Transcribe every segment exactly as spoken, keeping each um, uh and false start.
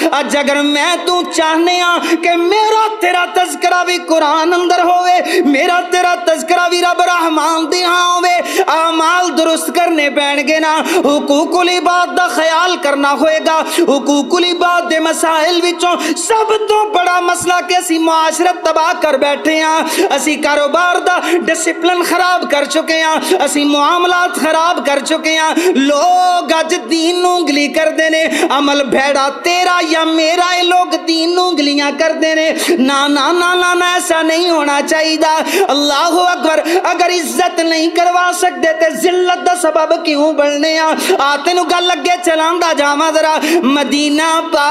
اج اگر میں تو چاہنے ہاں کہ میرا تیرا تذکرہ بھی قرآن اندر ہوئے، میرا تیرا تذکرہ بھی رب رحمان دی ہاں ہوئے، اعمال درست کرنے پین گے نا، حقوق العباد دا خیال کرنا ہوئے گا۔ حقوق العباد دے مسائل وچوں سب تو بڑا مسئلہ کہ اسی معاشرت تباہ کر بیٹھے ہیں، اسی کاروبار دا ڈسپلن خراب کر چکے ہیں، اسی معاملات خراب کر چکے ہیں۔ لوگ اج دین نوں انگلی کر دینے، عمل بھیڑا تیرا یا میرا، اے لوگ دین نوں انگلیاں کر دینے۔ نا نا نا نا نا ایسا نہیں ہونا چاہیے۔ اللہ اکبر، اگر عزت نہیں کروا سکتے تے ذلت دا سبب کیوں بننے آ؟ آتے نو گل لگے چلان دا جاما ذرا مدینہ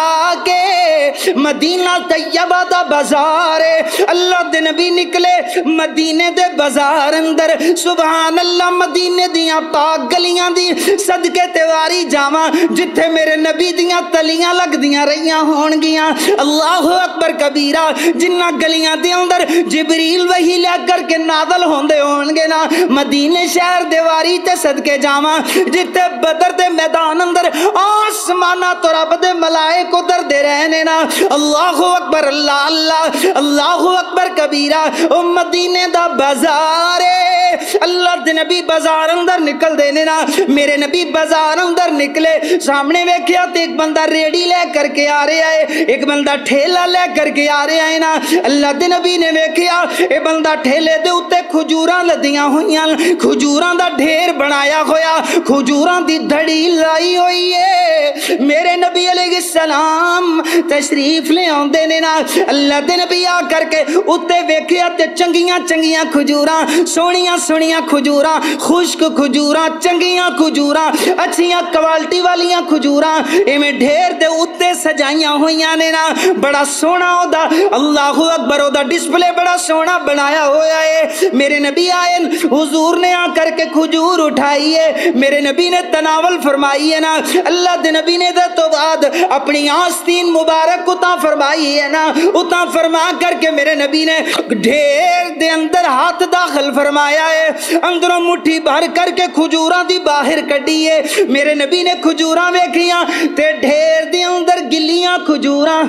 پاکے، مدینہ طیبہ دا بازار، اللہ دے نبی نکلے مدینے دے بازار اندر، سبحان اللہ، مدینے دیاں پاک گلیاں دی صدقے تیواری جاواں جتھے میرے نبی دیاں تلیاں لگ دیاں رہیاں ہون گیاں۔ اللہ اکبر کبیرہ، جنہ گلیاں دے اندر جبریل وحی لے کر کے نازل ہوندے ہون گے نا، مدینے شہر دیواری تے صدقے جاواں جتھے بدر دے میدان اندر آسمانہ تو رب دے ملائک ادھر دے رہنے نا۔ اللہ اکبر، اللہ اللہ، اللہ اکبر کبیرہ، او مدینے دا بازار، اللہ دے نبی بازار اندر نکل دینے نا۔ میرے نبی بازار اندر نکلے، سامنے ویکھیا تے ایک بندہ ریڑی لے کر کے آ رہا ہے، ایک بندہ ٹھیلا لے کر کے آ رہا ہے نا۔ اللہ دے نبی نے ویکھیا اے بندہ ٹھیلے دے اُتے کھجوراں لدیاں ہوئیاں، کھجوراں دا ڈھیر بنایا ہویا، کھجوراں دی دھڑی لائی ہوئی ہے۔ میرے نبی علیہ السلام تشریف لے آندے نے نا۔ اللہ دے نبی آ کر کے اُتے ویکھیا تے چنگیاں چنگیاں کھجوراں، سونیاں سونیاں کھجوراں، خشک کھجوراں، چنگیاں کھجوراں، اچھیاں کوالٹی والیاں کھجوراں ایویں ڈھیر دے اُتے سجائیاں ہوئیاں نے نا۔ بڑا سونا او دا، اللہ اکبر، او دا ڈسپلے بڑا سونا بنایا ہویا ہے۔ میرے نبی آئے، حضور نے آ کر کے کھجور اٹھائی ہے، میرے نبی نے تناول فرمائی ہے نا۔ اللہ دے نبی نے دے تو بعد اپنی آستین مبارک اتاں فرمائی ہے نا، اتاں فرما کر کے میرے نبی نے ڈھیر دے اندر ہاتھ داخل فرمایا ہے، اندروں مٹھی بھر کر کے کھجوراں دی باہر کڈی ہے۔ میرے نبی نے کھجوراں ویکھیاں تے ڈھیر دے اندر گلیاں کھجوراں،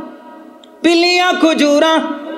پلیاں کھجوراں،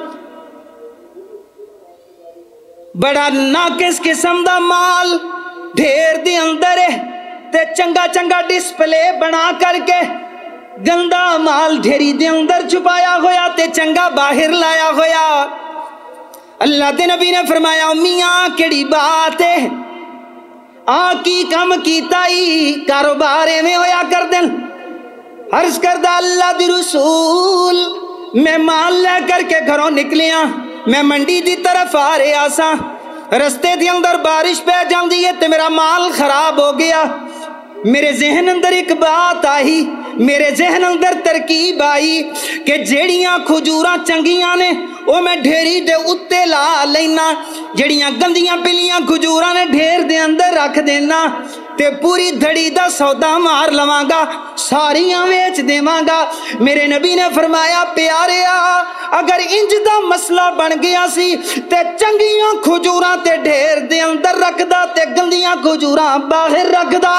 بڑا ناقص قسم دا مال ڈھیر دے اندر ہے تے چنگا چنگا ڈسپلے بنا کر کے گندا مال ڈھیری دے اندر چھپایا ہویا تے چنگا باہر لایا ہویا۔ اللہ دے نبی نے فرمایا میاں کیڑی بات ہے، آ کی کم کیتا ہی کاروبار ایویں ہویا کر دین۔ عرض کردہ اللہ دی رسول، میں مال لے کر کے گھروں نکلیاں، میں منڈی دی طرف آ رہا سا، رستے دی اندر بارش پہ جاندی ہے تے میرا مال خراب ہو گیا۔ میرے ذہن اندر ایک بات آئی، میرے ذہن اندر ترکیب آئی کہ جیڑیاں کھجوراں چنگیاں نے وہ میں ڈھیری دے اتے لا لینا، جیڑیاں گندیاں پلیاں کھجوراں نے ڈھیر دے اندر رکھ دینا تے پوری دھڑی دا سودا مار لواں گا، ساریاں ویچ دیواں گا۔ میرے نبی نے فرمایا پیاریا، اگر انج دا مسئلہ بن گیا سی تے چنگیاں کھجوراں تے ڈھیر دے اندر رکھ دا تے گندیاں کھجوراں باہر رکھ دا۔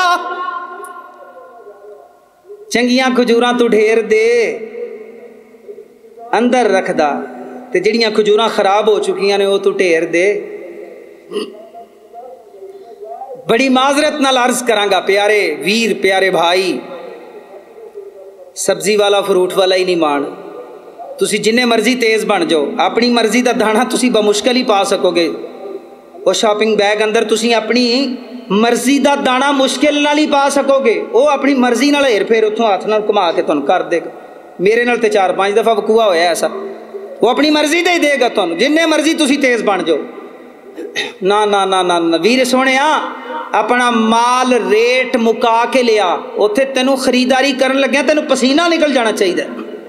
چنگیاں کھجوراں تو ڈھیر دے اندر رکھ دا تے جڑیاں کھجوراں خراب ہو چکیاں نے وہ تو ڈھیر دے۔ بڑی معذرت نال عرض کراں گا پیارے ویر، پیارے بھائی، سبزی والا فروٹ والا ہی نہیں مان، تسی جننے مرضی تیز بن جاؤ، اپنی مرضی دا دانا تسی بمشکل ہی پا سکو گے۔ وہ شاپنگ بیگ اندر تسی اپنی مرضی دا دانا مشکل نال ہی پا سکو گے، وہ اپنی مرضی نال ہیر پھیر اتھوں ہاتھ نال کما کے تانوں کر دے گا۔ میرے نال تے چار پانچ دفعہ وقوع ہویا ایسا، وہ اپنی مرضی دے ہی دے گا تانوں، جننے مرضی تسی تیز بن جاؤ۔ نا نا نا نا ویر سونے اپنا مال ریٹ مکا کے لیا، اتھے تینوں خریداری کرن لگیا تینوں پسینہ نکل جانا چاہیے،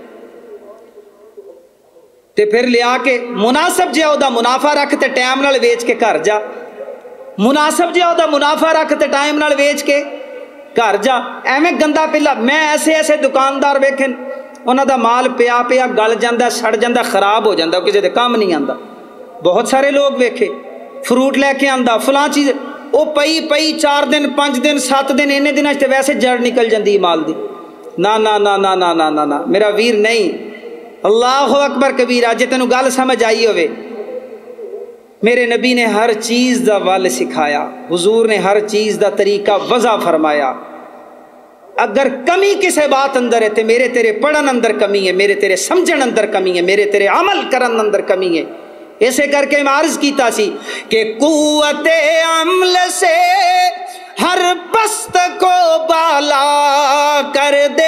تے پھر لیا کے مناسب جہا وہ منافع رکھ تے ٹائم نال ویچ کے گھر جا، مناسب جہا وہ منافع رکھ تے ٹائم نال ویچ کے گھر جا۔ ایویں گندا پلا، میں ایسے ایسے دکاندار ویکھے انہاں دا مال پیا پیا گل جاندا، سڑ جاندا، خراب ہو جاندا، کسی دے کام نہیں آندا۔ بہت سارے لوگ ویکھے فروٹ لے کے آندا فلاں چیز، وہ پئی پئی چار دن پانچ دن سات دن اینے دن تے ویسے جڑ نکل جاندی مال دی، نا نا نا نا نا نا نا نا میرا ویر نہیں. اللہ اکبر کبیرہ. جے تینوں گل سمجھ آئی ہوئے، میرے نبی نے ہر چیز دا ول سکھایا، حضور نے ہر چیز دا طریقہ وضع فرمایا. اگر کمی کسے بات اندر ہے تے میرے تیرے پڑھن اندر کمی ہے، میرے تیرے سمجھن اندر کمی ہے، میرے تیرے عمل کرن اندر کمی ہے. ایسے کر کے میں عرض کیتا سی کہ قوت عمل سے ہر پست کو بالا کر دے،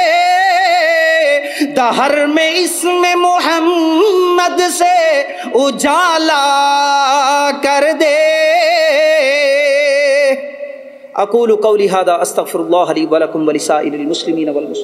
دہر میں اسم محمد سے اجالا کر دے. اقول قولی ھذا استغفر اللہ لی ولکم ولسائر المسلمین والمسلمات.